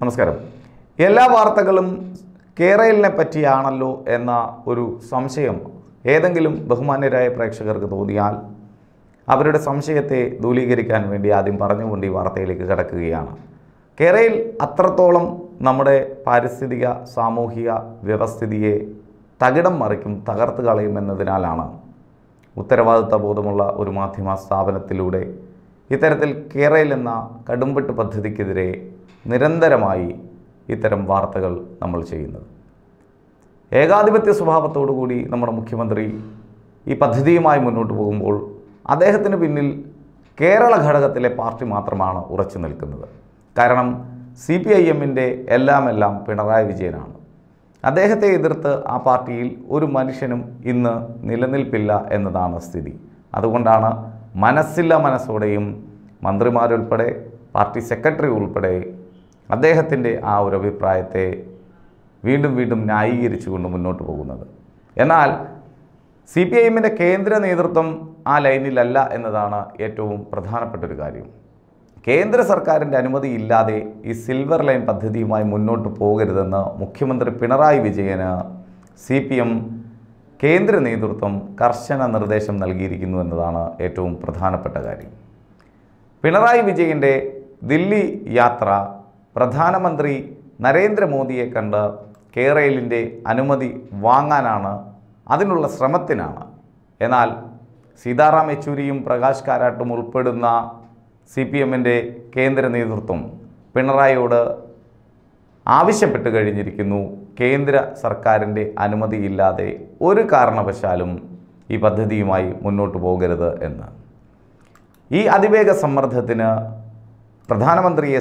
നമസ്കാരം. എല്ലാ വാർത്തകളും കേരളിനെ പറ്റിയാണല്ലോ എന്ന ഒരു സംശയം ഏതെങ്കിലും ബഹുമാന്യരായ പ്രേക്ഷകർക്ക് തോന്നിയാൽ അവരുടെ സംശയത്തെ ദൂരീകരിക്കാൻ വേണ്ടി ആദ്യം പറഞ്ഞുകൊണ്ട് ഈ വാർത്തയിലേക്ക് കടക്കുകയാണ്. കേരളയിൽ അത്രത്തോളം നമ്മുടെ പാരിസ്ഥിതിക സാമൂഹിക വ്യവസ്ഥിതിയെ തകിടം മറിക്കും, തകർത്ത് കളയുമെന്നതിനാലാണ് ഉത്തരവാദിത്ത ബോധമുള്ള ഒരു മാധ്യമ സ്ഥാപനത്തിലൂടെ ഇത്തരത്തിൽ കേരളയിൽ എന്ന കടുംപെട്ട് പദ്ധതിക്കെതിരെ നിരന്തരമായി ഇത്തരം വാർത്തകൾ നമ്മൾ ചെയ്യുന്നത്. ഏകാധിപത്യ സ്വഭാവത്തോടുകൂടി നമ്മുടെ മുഖ്യമന്ത്രി ഈ പദ്ധതിയുമായി മുന്നോട്ട് പോകുമ്പോൾ അദ്ദേഹത്തിന് പിന്നിൽ കേരള ഘടകത്തിലെ പാർട്ടി മാത്രമാണ് ഉറച്ചു നിൽക്കുന്നത്. കാരണം CPIMൻ്റെ എല്ലാം പിണറായി വിജയനാണ്. അദ്ദേഹത്തെ എതിർത്ത് ആ പാർട്ടിയിൽ ഒരു മനുഷ്യനും ഇന്ന് നിലനിൽപ്പില്ല എന്നതാണ് സ്ഥിതി. അതുകൊണ്ടാണ് മനസ്സോടെയും മന്ത്രിമാരുൾപ്പെടെ പാർട്ടി സെക്രട്ടറി ഉൾപ്പെടെ അദ്ദേഹത്തിൻ്റെ ആ ഒരു അഭിപ്രായത്തെ വീണ്ടും ന്യായീകരിച്ചുകൊണ്ട് മുന്നോട്ട് പോകുന്നത്. എന്നാൽ CPIMൻ്റെ കേന്ദ്ര നേതൃത്വം ആ ലൈനിലല്ല എന്നതാണ് ഏറ്റവും പ്രധാനപ്പെട്ടൊരു കാര്യം. കേന്ദ്ര സർക്കാരിൻ്റെ അനുമതിയില്ലാതെ ഈ സിൽവർ ലൈൻ പദ്ധതിയുമായി മുന്നോട്ട് പോകരുതെന്ന് മുഖ്യമന്ത്രി പിണറായി വിജയന് CPM കേന്ദ്ര നേതൃത്വം കർശന നിർദ്ദേശം നൽകിയിരിക്കുന്നു എന്നതാണ് ഏറ്റവും പ്രധാനപ്പെട്ട കാര്യം. പിണറായി വിജയൻ്റെ ദില്ലി യാത്ര പ്രധാനമന്ത്രി നരേന്ദ്രമോദിയെ കണ്ട് കേരളിൻ്റെ അനുമതി വാങ്ങാനാണ്, അതിനുള്ള ശ്രമത്തിനാണ്. എന്നാൽ സീതാറാം യെച്ചൂരിയും പ്രകാശ് കാരാട്ടും ഉൾപ്പെടുന്ന CPMൻ്റെ കേന്ദ്ര നേതൃത്വം പിണറായിയോട് ആവശ്യപ്പെട്ട് കഴിഞ്ഞിരിക്കുന്നു, കേന്ദ്ര സർക്കാരിൻ്റെ അനുമതിയില്ലാതെ ഒരു കാരണവശാലും ഈ പദ്ധതിയുമായി മുന്നോട്ട് പോകരുത് എന്ന്. ഈ അതിവേഗ സമ്മർദ്ദത്തിന് പ്രധാനമന്ത്രിയിൽ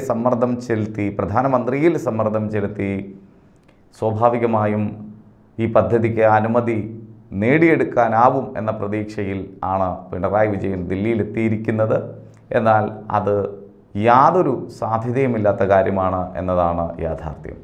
സമ്മർദ്ദം ചെലുത്തി സ്വാഭാവികമായും ഈ പദ്ധതിക്ക് അനുമതി നേടിയെടുക്കാനാവും എന്ന പ്രതീക്ഷയിൽ ആണ് പിണറായി വിജയൻ ദില്ലിയിലെത്തിയിരിക്കുന്നത്. എന്നാൽ അത് യാതൊരു സാധ്യതയുമില്ലാത്ത കാര്യമാണ് എന്നതാണ് യാഥാർത്ഥ്യം.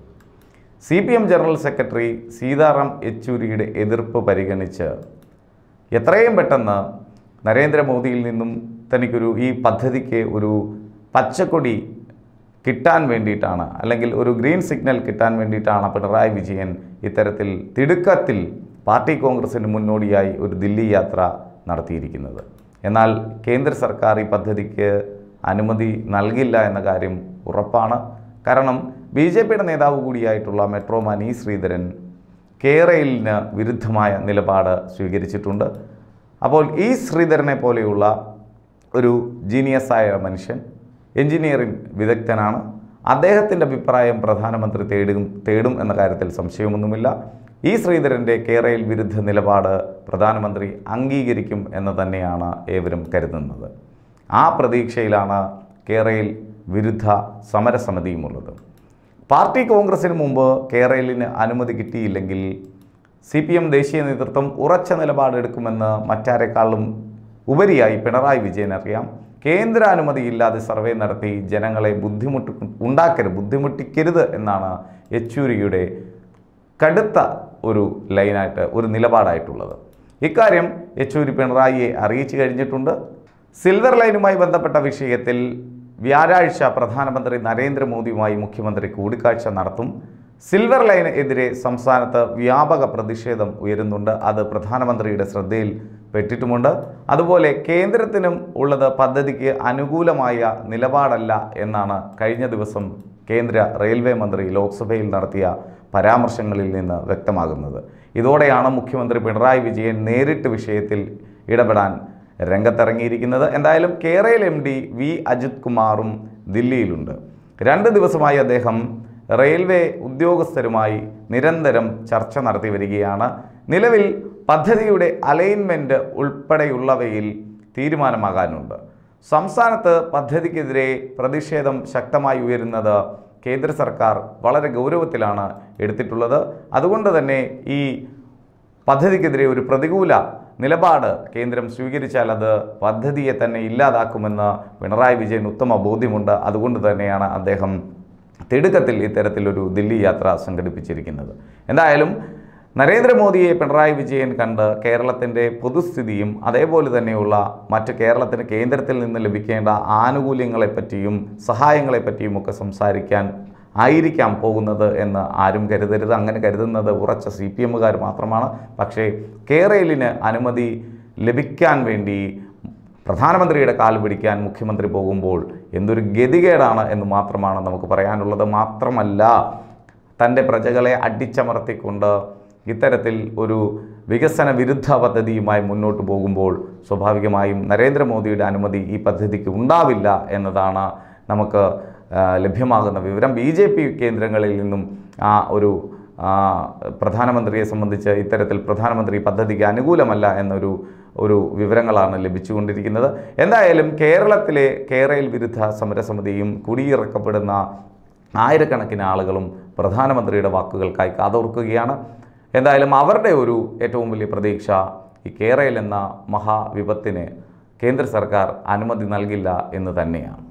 CPM ജനറൽ സെക്രട്ടറി സീതാറാം യെച്ചൂരിയുടെ എതിർപ്പ് പരിഗണിച്ച് എത്രയും പെട്ടെന്ന് നരേന്ദ്രമോദിയിൽ നിന്നും തനിക്കൊരു ഈ പദ്ധതിക്ക് ഒരു പച്ചക്കൊടി കിട്ടാൻ വേണ്ടിയിട്ടാണ്, അല്ലെങ്കിൽ ഒരു ഗ്രീൻ സിഗ്നൽ കിട്ടാൻ വേണ്ടിയിട്ടാണ് പിണറായി വിജയൻ ഇത്തരത്തിൽ തിടുക്കത്തിൽ പാർട്ടി കോൺഗ്രസിന് മുന്നോടിയായി ഒരു ദില്ലി യാത്ര നടത്തിയിരിക്കുന്നത്. എന്നാൽ കേന്ദ്ര സർക്കാർ ഈ പദ്ധതിക്ക് അനുമതി നൽകില്ല എന്ന കാര്യം ഉറപ്പാണ്. കാരണം BJPയുടെ നേതാവ് കൂടിയായിട്ടുള്ള മെട്രോമാൻ E. ശ്രീധരൻ കേരളിന് വിരുദ്ധമായ നിലപാട് സ്വീകരിച്ചിട്ടുണ്ട്. അപ്പോൾ E. ശ്രീധരനെ പോലെയുള്ള ഒരു ജീനിയസായ മനുഷ്യൻ, എഞ്ചിനീയറിംഗ് വിദഗ്ധനാണ്. അദ്ദേഹത്തിൻ്റെ അഭിപ്രായം പ്രധാനമന്ത്രി തേടും എന്ന കാര്യത്തിൽ സംശയമൊന്നുമില്ല. E. ശ്രീധരൻ്റെ കേരള വിരുദ്ധ നിലപാട് പ്രധാനമന്ത്രി അംഗീകരിക്കും എന്ന് തന്നെയാണ് ഏവരും കരുതുന്നത്. ആ പ്രതീക്ഷയിലാണ് കേരള വിരുദ്ധ സമരസമിതിയുമുള്ളത്. പാർട്ടി കോൺഗ്രസിന് മുമ്പ് കേരളിന് അനുമതി കിട്ടിയില്ലെങ്കിൽ CPM ദേശീയ നേതൃത്വം ഉറച്ച നിലപാടെടുക്കുമെന്ന് മറ്റാരെക്കാളും ഉപരിയായി പിണറായി വിജയൻ അറിയാം. കേന്ദ്ര അനുമതിയില്ലാതെ സർവേ നടത്തി ജനങ്ങളെ ബുദ്ധിമുട്ടിക്കരുത് എന്നാണ് യെച്ചൂരിയുടെ കടുത്ത ഒരു നിലപാടായിട്ടുള്ളത്. ഇക്കാര്യം യെച്ചൂരി പിണറായിയെ അറിയിച്ചു കഴിഞ്ഞിട്ടുണ്ട്. സിൽവർ ലൈനുമായി ബന്ധപ്പെട്ട വിഷയത്തിൽ വ്യാഴാഴ്ച പ്രധാനമന്ത്രി നരേന്ദ്രമോദിയുമായി മുഖ്യമന്ത്രി കൂടിക്കാഴ്ച നടത്തും. സിൽവർ ലൈന് എതിരെ സംസ്ഥാനത്ത് വ്യാപക പ്രതിഷേധം ഉയരുന്നുണ്ട്. അത് പ്രധാനമന്ത്രിയുടെ ശ്രദ്ധയിൽ പെട്ടിട്ടുമുണ്ട്. അതുപോലെ കേന്ദ്രത്തിനും ഉള്ളത് പദ്ധതിക്ക് അനുകൂലമായ നിലപാടല്ല എന്നാണ് കഴിഞ്ഞ ദിവസം കേന്ദ്ര റെയിൽവേ മന്ത്രി ലോക്സഭയിൽ നടത്തിയ പരാമർശങ്ങളിൽ നിന്ന് വ്യക്തമാകുന്നത്. ഇതോടെയാണ് മുഖ്യമന്ത്രി പിണറായി വിജയൻ നേരിട്ട് വിഷയത്തിൽ ഇടപെടാൻ രംഗത്തിറങ്ങിയിരിക്കുന്നത്. എന്തായാലും കേരള MD V. അജിത് കുമാറും ദില്ലിയിലുണ്ട്. 2 ദിവസമായി അദ്ദേഹം റെയിൽവേ ഉദ്യോഗസ്ഥരുമായി നിരന്തരം ചർച്ച നടത്തി വരികയാണ്. നിലവിൽ പദ്ധതിയുടെ അലൈൻമെൻറ്റ് ഉൾപ്പെടെയുള്ളവയിൽ തീരുമാനമാകാനുണ്ട്. സംസ്ഥാനത്ത് പദ്ധതിക്കെതിരെ പ്രതിഷേധം ശക്തമായി ഉയരുന്നത് കേന്ദ്ര സർക്കാർ വളരെ ഗൗരവത്തിലാണ് എടുത്തിട്ടുള്ളത്. അതുകൊണ്ട് തന്നെ ഈ പദ്ധതിക്കെതിരെ ഒരു പ്രതികൂല നിലപാട് കേന്ദ്രം സ്വീകരിച്ചാൽ അത് പദ്ധതിയെ തന്നെ ഇല്ലാതാക്കുമെന്ന് പിണറായി വിജയൻ ഉത്തമ ബോധ്യമുണ്ട്. അതുകൊണ്ട് തന്നെയാണ് അദ്ദേഹം തിടുക്കത്തിൽ ഇത്തരത്തിലൊരു ദില്ലി യാത്ര സംഘടിപ്പിച്ചിരിക്കുന്നത്. എന്തായാലും നരേന്ദ്രമോദിയെ പിണറായി വിജയൻ കണ്ട് കേരളത്തിൻ്റെ പൊതുസ്ഥിതിയും അതേപോലെ തന്നെയുള്ള മറ്റ് കേരളത്തിന് കേന്ദ്രത്തിൽ നിന്ന് ലഭിക്കേണ്ട ആനുകൂല്യങ്ങളെപ്പറ്റിയും സഹായങ്ങളെപ്പറ്റിയും ഒക്കെ സംസാരിക്കാൻ ആയിരിക്കാം പോകുന്നത് എന്ന് ആരും കരുതരുത്. അങ്ങനെ കരുതുന്നത് ഉറച്ച CPM-കാർ മാത്രമാണ്. പക്ഷേ കേരളിന് അനുമതി ലഭിക്കാൻ വേണ്ടി പ്രധാനമന്ത്രിയുടെ കാൽ പിടിക്കാൻ മുഖ്യമന്ത്രി പോകുമ്പോൾ എന്തൊരു ഗതികേടാണ് എന്ന് മാത്രമാണ് നമുക്ക് പറയാനുള്ളത്. മാത്രമല്ല, തൻ്റെ പ്രജകളെ അടിച്ചമർത്തിക്കൊണ്ട് ഇത്തരത്തിൽ ഒരു വികസന വിരുദ്ധ പദ്ധതിയുമായി മുന്നോട്ട് പോകുമ്പോൾ സ്വാഭാവികമായും നരേന്ദ്രമോദിയുടെ അനുമതി ഈ പദ്ധതിക്ക് ഉണ്ടാവില്ല എന്നതാണ് നമുക്ക് ലഭ്യമാകുന്ന വിവരം. BJP കേന്ദ്രങ്ങളിൽ നിന്നും ഒരു പ്രധാനമന്ത്രിയെ സംബന്ധിച്ച് ഇത്തരത്തിൽ പ്രധാനമന്ത്രി പദ്ധതിക്ക് അനുകൂലമല്ല എന്നൊരു വിവരങ്ങളാണ് ലഭിച്ചുകൊണ്ടിരിക്കുന്നത്. എന്തായാലും കേരളത്തിലെ കേരള വിരുദ്ധ സമരസമിതിയും കുടിയിറക്കപ്പെടുന്ന ആയിരക്കണക്കിന് ആളുകളും പ്രധാനമന്ത്രിയുടെ വാക്കുകൾക്കായി കാതോർക്കുകയാണ്. എന്തായാലും അവരുടെ ഒരു ഏറ്റവും വലിയ പ്രതീക്ഷ ഈ കേരള എന്ന മഹാവിപത്തിന് കേന്ദ്ര സർക്കാർ അനുമതി നൽകില്ല എന്ന് തന്നെയാണ്.